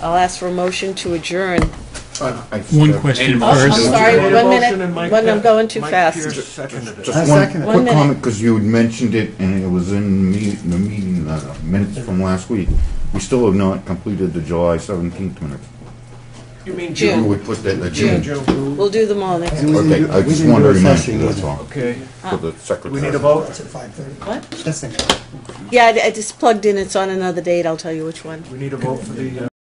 I'll ask for a motion to adjourn. One question I'm first. sorry, Made a 1 motion and minute. Mike I'm going too Mike fast. Pierce seconded it. I Just second it. one 1 quick minute. comment, because you had mentioned it, and it was in the meeting minutes from last week. We still have not completed the July 17th minutes. You mean June. You June? would put that in the June. June. We'll do them all next And week. we didn't Okay, do- I we just didn't wanted do to a mention, session that's either. all, Okay. for the secretary. We need a vote? It's at 5:30. What? Testing. Yeah, I just plugged in. It's on another date. I'll tell you which one. We need a vote for the